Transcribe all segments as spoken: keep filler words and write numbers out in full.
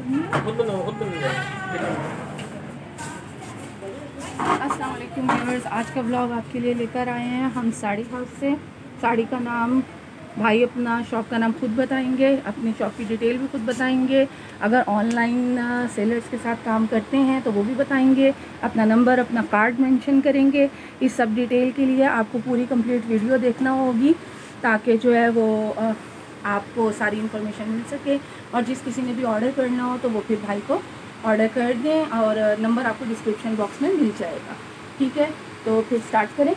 अस्सलाम वालेकुम व्यूअर्स, आज का ब्लॉग आपके लिए लेकर आए हैं हम साड़ी हाउस से। साड़ी का नाम भाई अपना शॉप का नाम खुद बताएंगे, अपनी शॉप की डिटेल भी खुद बताएंगे। अगर ऑनलाइन सेलर्स के साथ काम करते हैं तो वो भी बताएंगे। अपना नंबर, अपना कार्ड मेंशन करेंगे। इस सब डिटेल के लिए आपको पूरी कंप्लीट वीडियो देखना होगी ताकि जो है वो आपको सारी इन्फॉर्मेशन मिल सके। और जिस किसी ने भी ऑर्डर करना हो तो वो फिर भाई को ऑर्डर कर दें और नंबर आपको डिस्क्रिप्शन बॉक्स में मिल जाएगा। ठीक है, तो फिर स्टार्ट करें।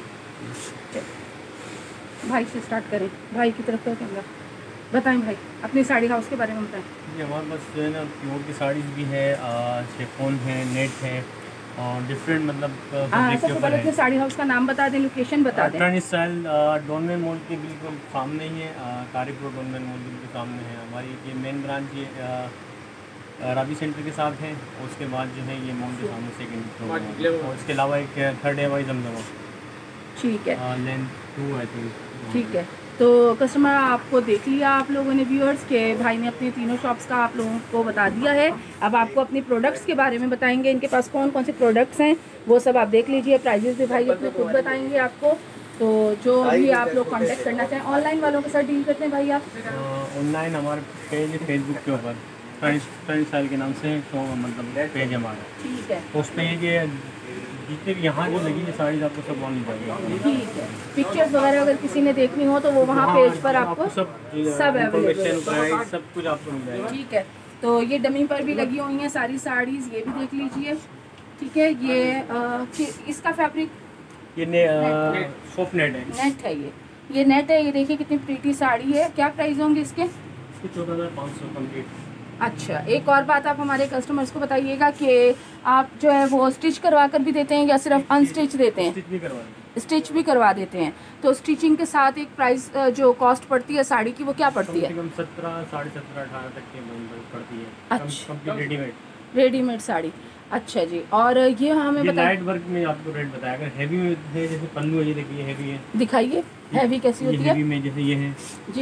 भाई से स्टार्ट करें, भाई की तरफ का कैमरा बताएं। भाई अपनी साड़ी हाउस के बारे में बताएं। जी, हमारे पास जो है ना प्योर की साड़ीज़ भी है, शिफॉन है, नेट है और डिफरेंट मतलब सबसे पहले अपने साड़ी हाउस का नाम बता दें, लोकेशन बता दें। ट्रेंड स्टाइल डॉनमैन मॉल के बिल्कुल सामने ही है, कारीपुर डॉनमैन मॉल के बिल्कुल सामने है हमारी ये मेन ब्रांच। ये राबी सेंटर के साथ है और उसके बाद जो है ये मॉल के सामने सेकंड फ्लोर और इसके अलावा एक थर्ड है वाई जमजमा। ठीक है, लेंथ टू आई थिंक। ठीक है, तो कस्टमर आपको देख लिया आप लोगों ने व्यूअर्स के भाई ने अपनी तीनों शॉप्स का आप लोगों को बता दिया है। अब आपको अपने प्रोडक्ट्स के बारे में बताएंगे, इनके पास कौन कौन से प्रोडक्ट्स हैं वो सब आप देख लीजिए। प्राइजेस भी भाई अपने खुद बताएंगे आपको। तो जो भी आप लोग कांटेक्ट करना चाहें, ऑनलाइन वालों के साथ डील करते हैं भाई आप? ऑनलाइन हमारे पेज है फेसबुक के ऊपर, ट्रेंड स्टाइल के नाम से शो मतलब पेज है हमारा। ठीक है, उस पर ये जितने भी यहाँ जो लगी है साड़ी आपको सब ऑन मिल ठीक है। पिक्चर्स वगैरह अगर किसी ने देखनी हो तो वो वहाँ पेज पर आपको सब सब अवेलेबल सब कुछ आपको मिल जाएगा। ठीक है, तो ये डमी पर भी लगी हुई हैं सारी साड़ीज़, ये भी देख लीजिए। ठीक है, ये आ, इसका फैब्रिक ये सॉफ्ट नेट है। नेट है, ये ये नेट है। ये देखिए कितनी प्रीटी साड़ी है। क्या प्राइस होंगे इसके? चौदह हज़ार पाँच सौ कम्प्लीट। अच्छा, एक और बात आप हमारे कस्टमर्स को बताइएगा कि आप जो है वो स्टिच करवा कर भी देते हैं या सिर्फ अनस्टिच देते हैं? स्टिच भी करवा स्टिच भी करवा देते हैं। तो स्टिचिंग के साथ एक प्राइस जो कॉस्ट पड़ती है साड़ी की वो क्या पड़ती है? सत्रह साढ़े सत्रह अठारह तक की पड़ती है। अच्छा, रेडीमेड रेडीमेड साड़ी। अच्छा जी, और ये हमें बता, लाइट वर्क में आपको रेट बताया। अगर हैवी में है जैसे पल्लू है, ये देखिए हैवी है, दिखाइए हैवी कैसी होती है। हैवी में जैसे ये है जी,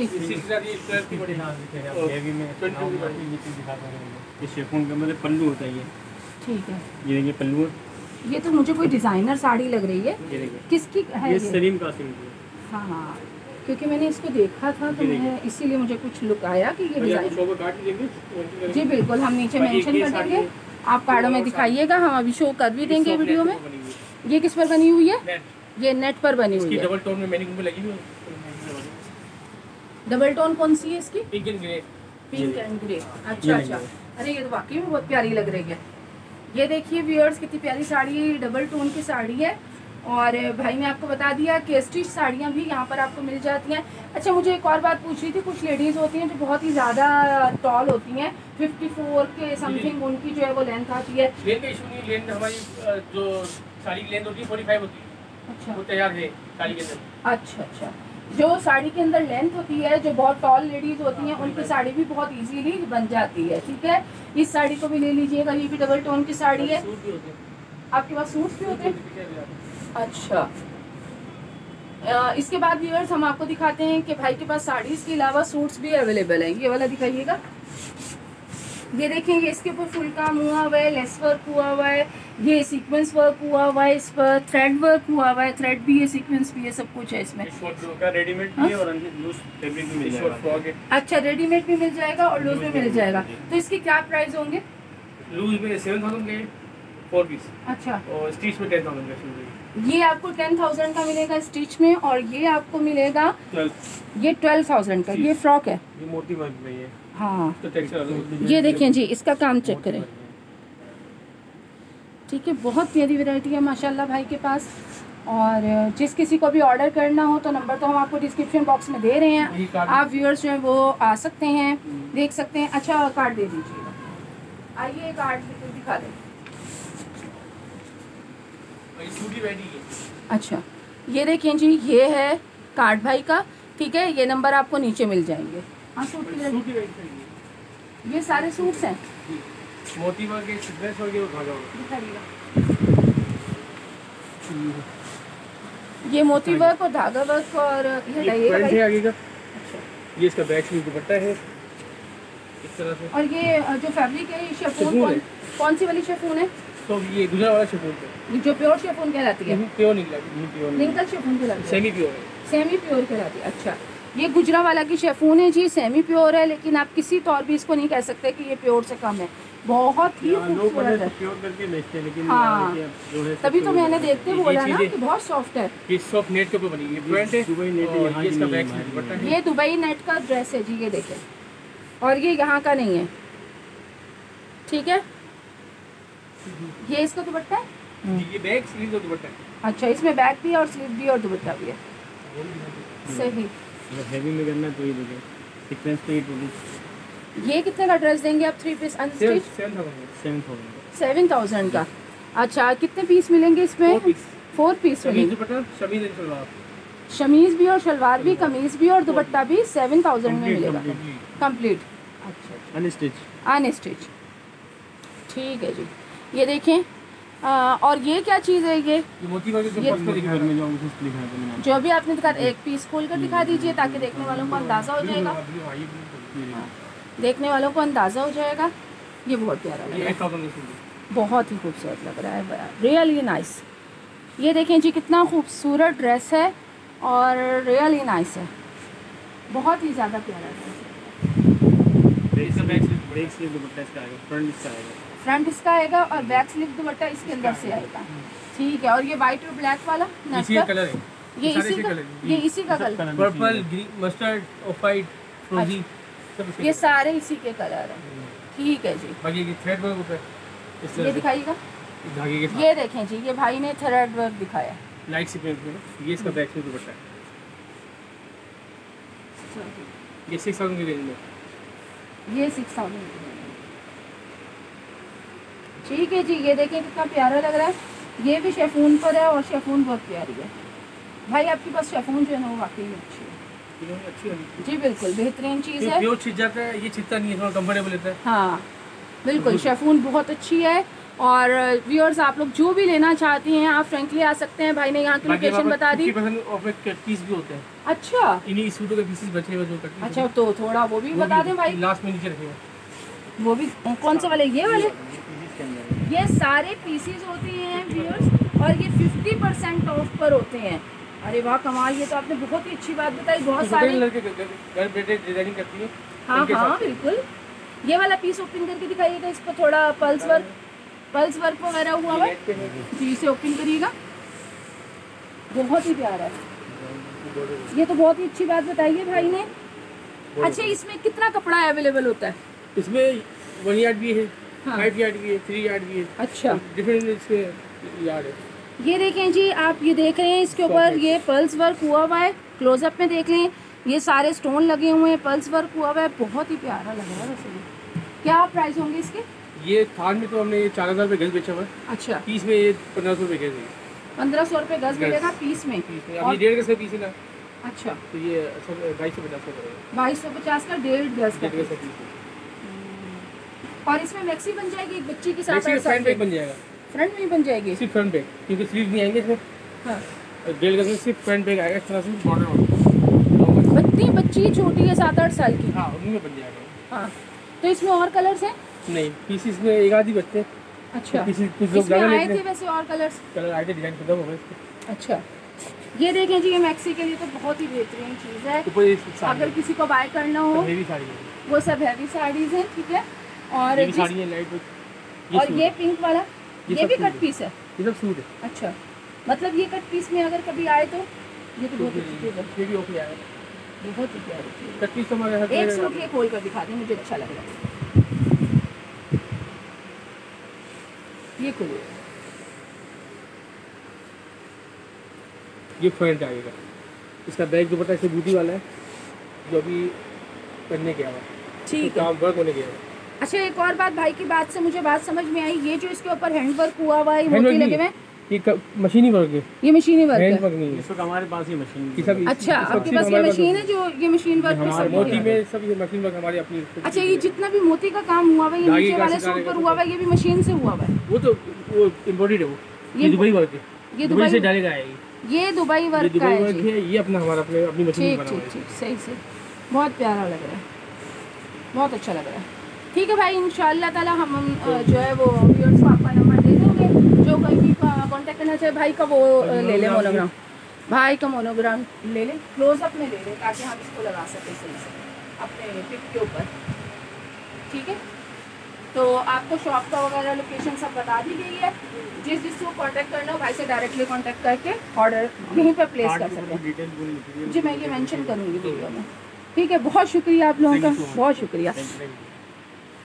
हैवी में ये शिफॉन का मतलब पल्लू होता है। ये ठीक है, ये देखिए पल्लू है। ये तो मुझे कोई डिजाइनर साड़ी लग रही है। ये देखिए किसकी है? ये सलीम कासिम की। हाँ हाँ, क्योंकि मैंने इसको देखा था तो मैं इसीलिए मुझे कुछ लुक आया कि ये डिजाइन। जी बिल्कुल, हम नीचे मेंशन कर देंगे, आप कार्डों में दिखाइएगा, हम अभी शो कर भी देंगे वीडियो में। ये किस पर बनी हुई है? ये नेट पर बनी हुई है। डबल टोन में मैंने को लगी हुई है। डबल टोन कौन सी है इसकी? Pink and grey. Pink and grey. अच्छा अच्छा, अरे ये तो वाकई में बहुत प्यारी लग रही है। ये देखिए व्यूअर्स कितनी प्यारी साड़ी है, डबल टोन की साड़ी है। और भाई ने आपको बता दिया कि स्टिच साड़ियाँ भी यहाँ पर आपको मिल जाती हैं। अच्छा, मुझे एक और बात पूछ रही थी, कुछ लेडीज़ होती हैं जो बहुत ही ज़्यादा टॉल होती हैं, चौवन के समथिंग उनकी जो है वो लेंथ आती है। लेंथ का इशू नहीं, लेंथ हमारी जो साड़ी की लेंथ होती है पैंतालीस होती है। अच्छा, वो तैयार है साड़ी के अंदर। अच्छा अच्छा, जो साड़ी के अंदर लेंथ होती है, जो बहुत टॉल लेडीज़ होती हैं उनकी साड़ी भी बहुत इजीली बन जाती है। ठीक है, इस साड़ी को भी ले लीजिएगा, ये भी डबल टोन की साड़ी है। आपके पास सूट्स भी होते हैं? अच्छा, आ, इसके बाद व्यूअर्स हम आपको दिखाते हैं कि भाई के पास साड़ीज़ के अलावा सूट्स भी अवेलेबल हैं। ये वाला दिखाइएगा। ये देखें, ये इसके ऊपर फुल काम हुआ हुआ है, लेस वर्क हुआ हुआ है, ये सीक्वेंस वर्क हुआ हुआ है, इस पर थ्रेड वर्क हुआ हुआ है। थ्रेड भी है, सीक्वेंस भी है, सब कुछ है इसमें। रेडीमेड भी है और लूज फैब्रिक भी मिल जाएगा। अच्छा, रेडीमेड भी मिल जाएगा और लूज भी मिल जाएगा। तो इसके क्या प्राइस होंगे? लूज में सेवन थाउजेंड के फोर पीस। अच्छा, और स्टिच में टेन थाउजेंड का। ये आपको टेन थाउजेंड का मिलेगा स्टिच में, और ये आपको मिलेगा ये ट्वेल्व थाउजेंड का। ये फ्रॉक है, ये मोती वर्क में है। हाँ, ये देखें जी, इसका काम चेक करें। ठीक है, बहुत प्यारी वैरायटी है माशाल्लाह भाई के पास। और जिस किसी को भी ऑर्डर करना हो तो नंबर तो हम आपको डिस्क्रिप्शन बॉक्स में दे रहे हैं, आप व्यूअर्स जो हैं वो आ सकते हैं, देख सकते हैं। अच्छा, कार्ड दे दीजिएगा, आइए कार्ड दिखा दें। अच्छा, ये देखिए जी, ये है कार्ड भाई का। ठीक है, ये नंबर आपको नीचे मिल जाएंगे। हाँ, सूट की ये सारे सूट्स हैं। मोती वर्क के ड्रेस और ये धागा दिखाइएगा। ये मोती वर्क और धागा वर्क और ये पैंट है आगे का। अच्छा, ये इसका बैक स्लीव दुपट्टा है। इस तरह से। और ये अ, जो फैब्रिक है ये शेफून कौन, कौन सी वाली शेफून है? तो ये गुजरात वाला शेफून है, जो प्योर शेफून कहलाती है, प्योर निकला, प्योर लिंकल शेफून कहलाती है, सेमी प्योर है, सेमी प्योर कहलाती है। अच्छा, ये गुजरा वाला की शेफून है जी, सेमी प्योर है, लेकिन आप किसी तौर भी इसको नहीं कह सकते कि ये प्योर से कम है, बहुत ही खूबसूरत है। प्योर करके बेचते हैं, लेकिन हाँ, जो है तभी तो मैंने देखते बोला ना कि बहुत सॉफ्ट है। ये सॉफ्ट नेट के ऊपर बनी है, फ्रंट है दुबई नेट है, यहाँ ये इसका की बैक नहीं है दुपट्टा हमारी। है। ये दुबई नेट का ड्रेस है जी, ये देखें, और ये यहाँ का नहीं है, ठीक है। ये इसका दुपट्टा है, ये बैक स्लीव और दुपट्टा है। अच्छा, इसमें बैक भी है और स्लीव भी है और दुपट्टा भी है, सही। अगर हैवी में करना है तो ये देखिए सीक्वेंस पे एट रुपीज़। ये कितने का ड्रेस देंगे आप? Three piece unstitch seven thousand seven thousand seven thousand का। अच्छा, कितने पीस मिलेंगे इसमें? Four piece, four piece chemise मिलेंगे, दुपट्टा, शमीज एंड सलवार, शमीज भी और शलवार भी, कमीज भी और दुपट्टा भी सेवन थाउजेंड में Complete, मिलेगा complete। कंप्लीट। अच्छा, अनस्टिच। अनस्टिच, ठीक है जी। ये देखें, आ, और ये क्या चीज़ है? ये ये मोती वर्क जो ये- फर्स्ट में दिखा घर में जो कुछ लिखा है तो मैंने जो भी आपने दिखा, एक पीस खोल कर दिखा दीजिए ताकि देखने वालों को अंदाज़ा हो जाएगा, देखने वालों को अंदाज़ा हो जाएगा। ये बहुत प्यारा लग ये रहा एट थाउजेंड में है, बहुत ही खूबसूरत लग रहा है, रियली नाइस। ये देखें जी, कितना खूबसूरत ड्रेस है और रियली नाइस है, बहुत ही ज़्यादा प्यारा ड्रेस है। इसका back sleeve back sleeve dupatta इसका आएगा, फ्रंट इसका आएगा। फ्रंट इसका आएगा और बैक स्लीव दुपट्टा इसके अंदर से आएगा, ठीक है। और ये वाइट और ब्लैक वाला इसी का कलर है, ये सारे इसी इसी का, कलर है। ये इसी का colour, colour purple, green, mustard, off white, फ्रोजी, सब इसके ये सारे इसी के कलर हैं, ठीक है जी। बाकी ये थ्रेड वर्क होता है इस ये तरह से दिखाइएगा, धागे के साथ ये देखें जी, ये भाई ने थ्रेड वर्क दिखाया। लाइट सीक्वेंस में ना। ये इसका बैक स्लीव दुपट्टा है, ये सिक्स थाउजेंड की रेंज में। ये सिक्स थाउजेंड ठीक है जी। ये देखें कितना प्यारा लग रहा है, ये भी शेफून पर है और शेफून बहुत प्यारी है भाई, आपके पास शेफून जो है ना वो वाकई में अच्छी है ये अच्छी है, जी, बिल्कुल बेहतरीन चीज़ है। प्योर छिद जाता है, ये छिदता नहीं है, थोड़ा कंफर्टेबल रहता है। हाँ बिल्कुल, शेफून बहुत अच्छी है। और व्यूअर्स, आप लोग जो भी लेना चाहती हैं आप फ्रेंकली आ सकते हैं, भाई ने यहाँ की लोकेशन बता दी। पीस भी होते हैं, अच्छा इन्हीं सूटों के पीसेस बचे हुए जो कट पीस अच्छा, तो थोड़ा वो भी वो बता भी दें भाई, लास्ट में नीचे रखेंगे। वो भी कौन से वाले? ये वाले, इसके अंदर ये सारे पीसीज होते हैं व्यूअर्स, और ये फिफ्टी परसेंट ऑफ पर होते हैं। अरे वाह कमाल, ये तो आपने बहुत ही अच्छी बात बताई। बहुत सारे लड़के घर बैठे डिजाइनिंग करती है। हाँ हाँ बिल्कुल। ये वाला पीस ओपन करके दिखाइएगा, इस पर थोड़ा पल्स वर्क पल्स वर्क वगैरह हुआ है जी, इसे ओपन करिएगा, बहुत ही प्यारा है। ये तो बहुत ही अच्छी बात बताई है भाई ने। अच्छा, इसमें कितना कपड़ा अवेलेबल होता है? इसमें वन यार्ड भी है, हाँ। फाइव यार्ड भी है, थ्री यार्ड भी है। अच्छा, डिफरेंट इसके यार्ड है। ये देखें जी, आप ये देख रहे हैं इसके ऊपर ये पल्स वर्क हुआ हुआ है, क्लोजअप में देख लें, ये सारे स्टोन लगे हुए हैं, पल्स वर्क हुआ हुआ है, बहुत ही प्यारा लग रहा है वैसे ये। क्या प्राइस होंगे इसके? ये थान में तो हमने ये चार हज़ार रुपये गज बेचा हुआ है, अच्छा, पीस में ये पंद्रह सौ रुपये गज है। पंद्रह सौ रुपये गज मिलेगा पीस में। पीस में अब और- ये डेढ़ गज का पीस है ना, अच्छा, तो ये बाईस सौ पचास का पड़ेगा, बाईस सौ पचास का डेढ़ गज का डेढ़ गज का piece। पीस है। और इसमें मैक्सी बन जाएगी एक बच्ची की साथ वैसे फ्रंट बैग बन जाएगा, फ्रंट में ही बन जाएगी। सिर्फ फ्रंट बैग, क्योंकि स्लीव नहीं आएंगे इसमें। हाँ, डेढ़ गज में सिर्फ फ्रंट बैग आएगा, इस तरह से बॉर्डर होगा। बच्ची बच्ची छोटी है, सात आठ साल की। हाँ, उनमें बन जाएगा। हाँ, तो इसमें और कलर्स हैं? नहीं, पीसीस में एक आधी बचते हैं, अच्छा, किसी कुछ लोग इसमें ज़्यादा आए लेते थे हैं, वैसे और कलर्स? कलर आए थे, डिजाइन खत्म हो गए इसके। अच्छा, ये देखें जी, ये मैक्सी के लिए तो बहुत ही बेहतरीन चीज़ है। ऊपर ये अगर किसी को बाय करना हो, हेवी साड़ी है, वो सब हैवी साड़ीज़ हैं, ठीक है। और ये भी जिस- साड़ी है लाइट वेट। और ये पिंक वाला, ये ये सब भी सूट कट है। पीस है? ये सब सूट है, अच्छा, मतलब ये कट पीस में अगर कभी आए तो ये तो बहुत अच्छी चीज़ है, ये भी ओके आएगा। बहुत ही प्यारी चीज़ कट पीस तो हमारे हर है। एक जगह सूट ये खोल कर दिखा दें, मुझे अच्छा लग रहा है। ये खोलिए, ये फ्रंट आएगा, इसका बैक दुपट्टा ऐसे बूटी वाला है, जो अभी करने गया हुआ ठीक है। काम वर्क होने गया हुआ। अच्छा, एक और बात, भाई की बात से मुझे बात समझ में आई, ये जो इसके ऊपर हैंड वर्क हुआ हुआ है, ये हैंड मोती वर्क लगे हुए नहीं, हैं, ये मशीनी वर्क है, ये मशीनी वर्क हैंड है? वर्क नहीं है। इस वक्त हमारे पास ही मशीन ये सब अच्छा, ये सब आपके चीज़ पास ये हमारे मशीन है जो ये मशीन वर्क पे हमारे सब मोती किया? में सब ये मशीन वर्क हमारी अपनी। अच्छा, ये जितना भी मोती का काम हुआ हुआ है, ये धागे नीचे का वाले सितारे सूट का पर तो हुआ हुआ है, ये भी मशीन से हुआ हुआ है? वो तो वो एम्ब्रॉयडर्ड है, वो ये- ये दुबई वर्क है, ये दुबई से दुबई डालेगा आएगी, ये दुबई ये वर्क का दुबई है वर्क जी। है, ये अपना हमारा अपने अपनी मशीन में ठीक बना ठीक हुआ है। ठीक, सही से, बहुत प्यारा लग रहा है। बहुत अच्छा लग रहा है। ठीक है भाई, इंशाल्लाह ताला हम हम, अ, जो है वो व्यूअर्स को आपका नंबर दे देंगे, जो कहीं भी कांटेक्ट करना चाहे भाई का वो अ, ले ले मोनोग्राम, भाई का मोनोग्राम ले लें, क्लोजअप में ले लें ताकि हम इसको लगा सकें सही से अपने पिक के ऊपर। ठीक है, तो आपको शॉप का वगैरह लोकेशन सब बता दी गई है। जिस जिसको कांटेक्ट करना हो भाई से डायरेक्टली कांटेक्ट करके ऑर्डर यहीं पर प्लेस कर सकते हैं। जी मैं ये मेंशन करूँगी वीडियो में। ठीक है, बहुत शुक्रिया आप लोगों का, बहुत शुक्रिया।